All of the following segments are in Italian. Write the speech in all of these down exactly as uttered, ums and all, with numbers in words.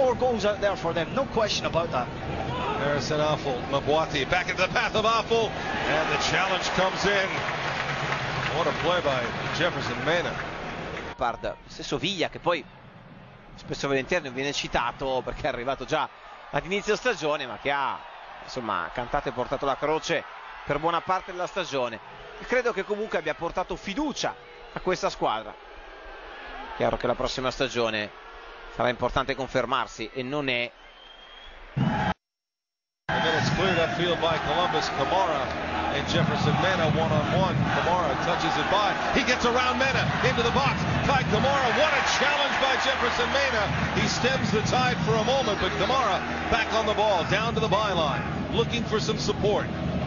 more goals out there for them, no question about that. There's an Afful, Mabwati back into the path of Afful, and the challenge comes in. What a play by Jefferson Mena. Stesso Viglia, che poi spesso e volentieri non viene citato perché è arrivato già ad inizio stagione, ma che ha insomma cantato e portato la croce per buona parte della stagione, e credo che comunque abbia portato fiducia a questa squadra. Chiaro che la prossima stagione sarà importante confermarsi, e non è. And then it's cleared upfield by Columbus. Kamara and Jefferson Mena one on one. Kamara touches it by. He gets around Mena into the box. Kai Kamara, what a challenge by Jefferson Mena. He stems the tide for a moment, but Kamara back on the ball, down to the byline, looking for some support.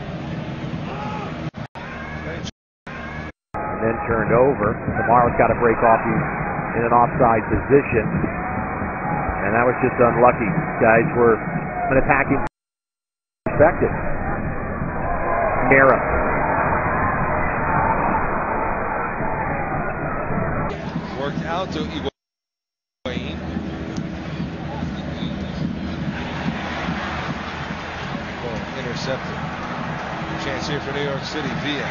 And then turned over. Kamara's got to break off. He's in an offside position, and that was just unlucky. Guys were an attacking perspective. Mera. Worked out to Higuain. Oh, intercepted. Chance here for New York City. Villa.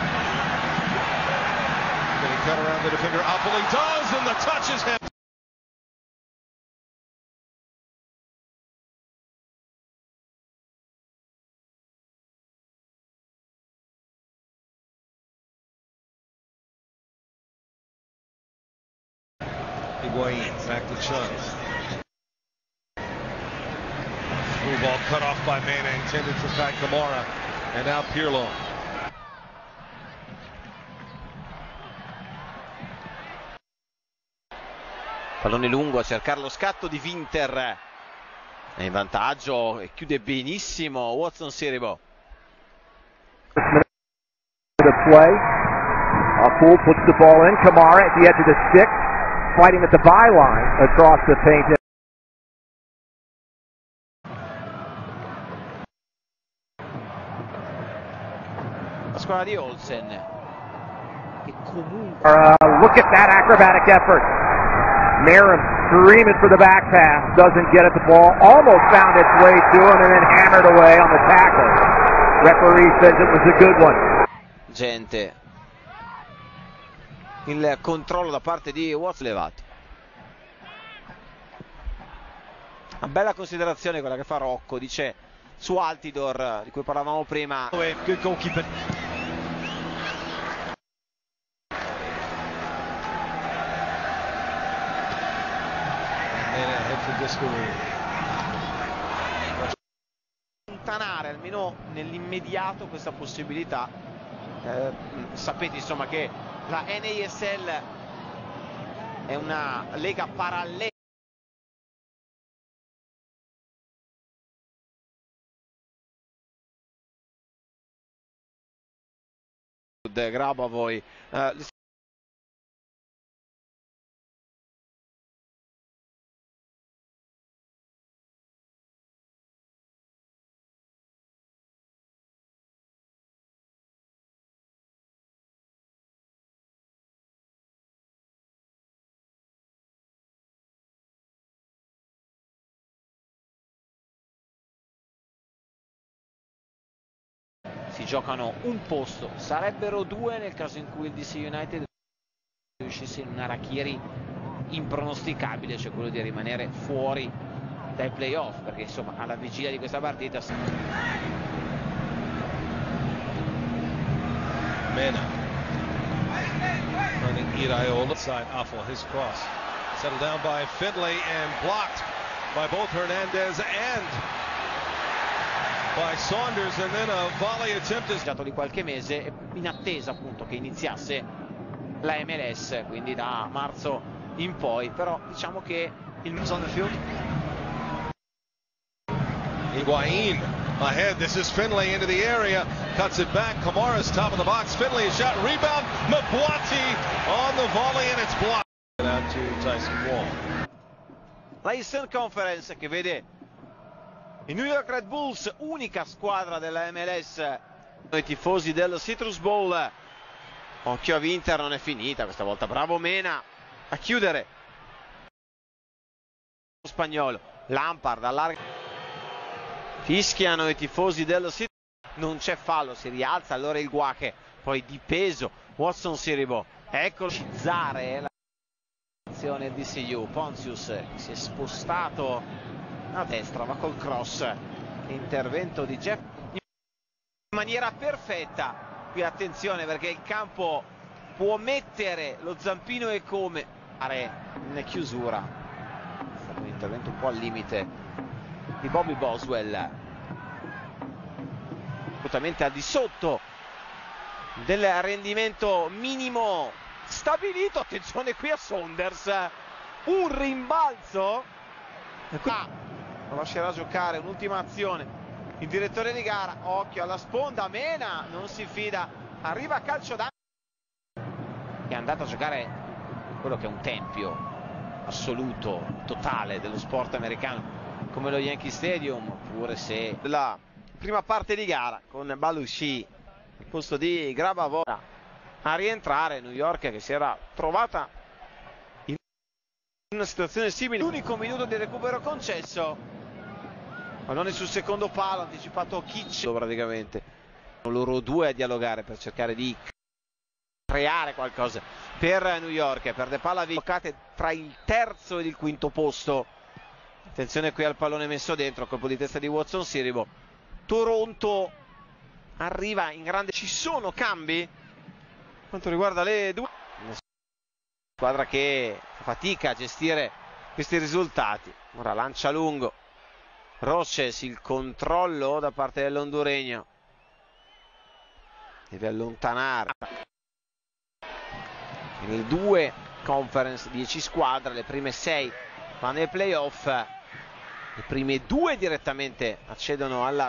Can he cut around the defender? Afful, he does, and the touch is him. Higuain back to Chun. Through ball cut off by Mena, intended for Kai Kamara, and now Pirlo. Pallone lungo a cercare lo scatto di Winter, è in vantaggio e chiude benissimo Watson Siribo. The play. Afful puts the ball in. Kamara at the edge of the stick, fighting at the byline across the paint. La squadra di Olsen, che comunque Uh, look at that acrobatic effort. Meram screaming for the back pass, doesn't get at the ball, almost found its way to him, and then hammered away on the tackle. Referee says it was a good one. gente, il controllo da parte di Watson levato. Una bella considerazione quella che fa Rocco, dice su Altidor, di cui parlavamo prima. Good goalkeeping. Allontanare almeno nell'immediato questa possibilità. Eh, sapete insomma che la N A S L è una lega parallela Grabovoi. Uh, si giocano un posto, sarebbero due nel caso in cui il D C United riuscisse in un harakiri impronosticabile, cioè quello di rimanere fuori dai playoff, perché insomma alla vigilia di questa partita Mena running Iraola side. Afful, his cross settled down by Finlay and blocked by both Hernandez and by Saunders, and then a volley attempt is di qualche mese in attesa appunto che iniziasse la M L S, quindi da marzo in poi, però diciamo che il moves on the field. Higuain ahead, this is Finlay into the area, cuts it back, Kamara's top of the box, Finlay is shot, rebound, Mabwati on the volley and it's blocked. Out to Tyson Wall. La Eastern Conference che vede i New York Red Bulls, unica squadra della M L S, i tifosi del Citrus Bowl. Occhio a Winter, non è finita questa volta, bravo Mena a chiudere lo spagnolo. Lampard allarga, fischiano i tifosi dello City, non c'è fallo, si rialza allora il Guache, poi di peso Watson Siribo, ecco Zare, l'azione di C U, Pontius si è spostato a destra, va col cross, intervento di Jeff in maniera perfetta. Qui attenzione perché il campo può mettere lo zampino e come fare in chiusura. È stato un intervento un po' al limite di Bobby Boswell, assolutamente al di sotto del rendimento minimo stabilito. Attenzione qui a Saunders, un rimbalzo, ah, lo lascerà giocare un'ultima azione il direttore di gara. Occhio alla sponda, Mena non si fida, arriva a calcio d'angolo, è andato a giocare quello che è un tempio assoluto, totale dello sport americano come lo Yankee Stadium, pure se la prima parte di gara con Balushi al posto di Grabavoda a rientrare. New York che si era trovata in una situazione simile, l'unico minuto di recupero concesso, pallone sul secondo palo, anticipato Kitch praticamente, loro due a dialogare per cercare di creare qualcosa per New York. Perde palla bloccate tra il terzo ed il quinto posto. Attenzione qui al pallone messo dentro, colpo di testa di Watson Siribo. Toronto arriva in grande, ci sono cambi quanto riguarda le due, una squadra che fa fatica a gestire questi risultati. Ora lancia lungo Roches, il controllo da parte dell'Honduregno, deve allontanare nel due conference, dieci squadre, le prime sei vanno ai playoff, le prime due direttamente accedono alla